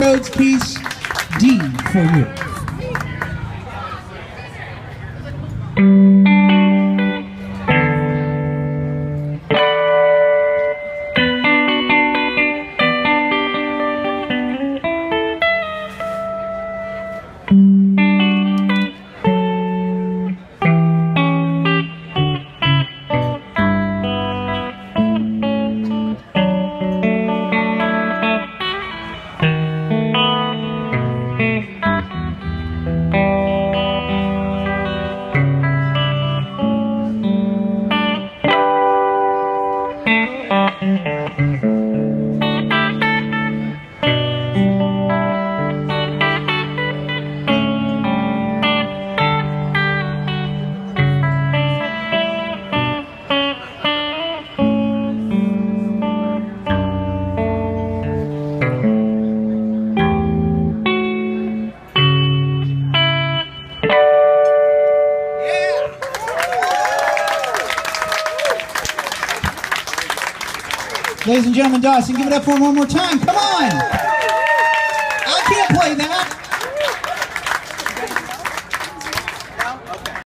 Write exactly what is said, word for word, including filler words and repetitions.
Rhodes piece, D for Ruth. Ladies and gentlemen, Dawson, give it up for him one more time. Come on!